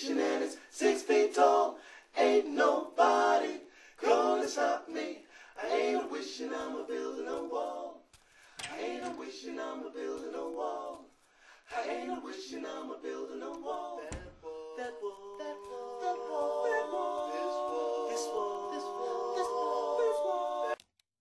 foundation and it's 6 feet tall. Ain't nobody gonna stop me. I ain't wishing I'm a building a wall. I ain't wishing I'm a building a wall. I ain't wishing I'm a building a wall. That wall, that wall, that wall, that wall, this wall, this wall, this wall, this wall, this wall.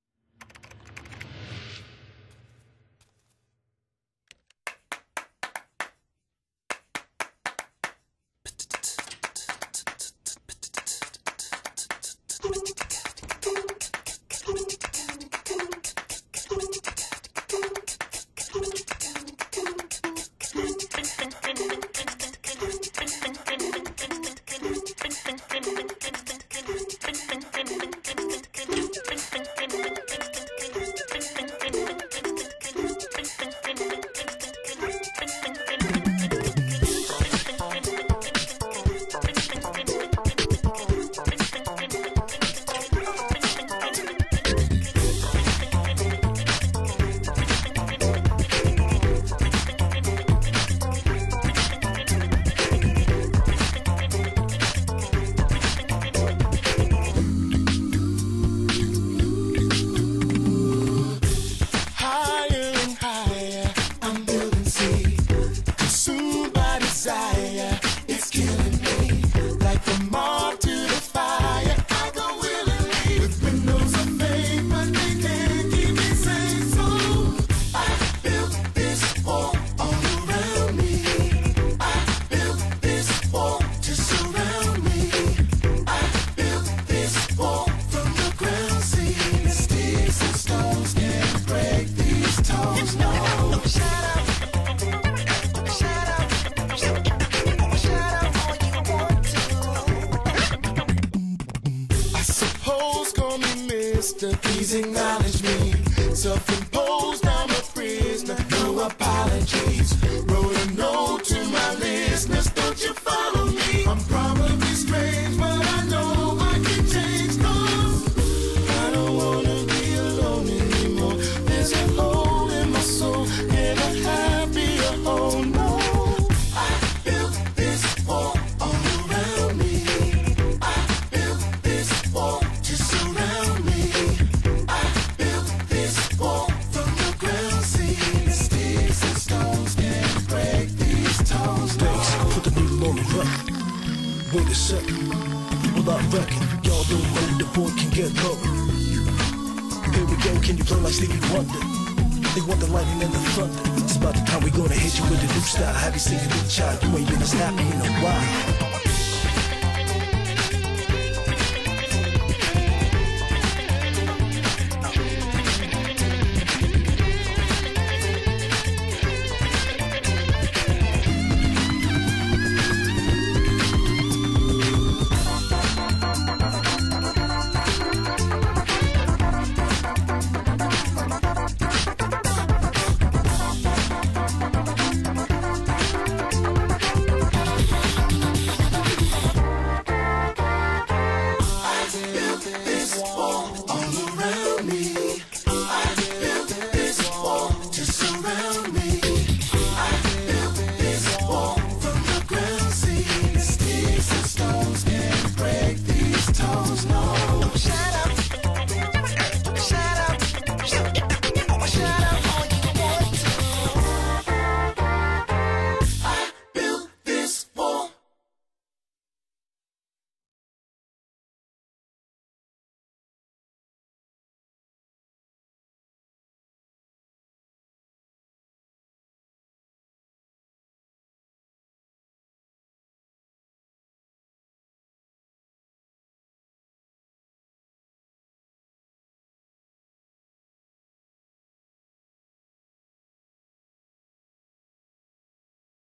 Please acknowledge me. Self-imposed, I'm a prisoner. No apologies. Wrote a note to my listeners. Don't you follow me? I'm probably strange, but I know I can change. 'Cause I don't wanna be alone anymore. There's a hole in my soul. Can I have be a hole? No. I built this wall all around me. I built this wall to surround me. Wait a second, well I reckon y'all don't know the boy can get low. Here we go, can you play like Stevie Wonder? They want the lightning and the thunder. It's about the time we gonna hit you with a new style. Have you seen a new child? You ain't been as happy in a while.